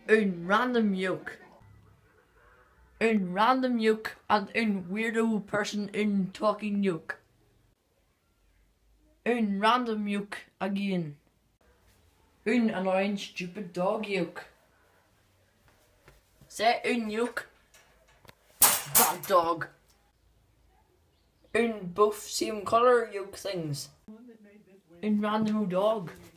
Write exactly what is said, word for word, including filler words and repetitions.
Een random yoke. Een random yoke and een weirdo person in talking yoke. Een random yoke again. Een annoying stupid dog yoke. Say een yoke. Bad dog. Een both same color yoke things. Een random dog.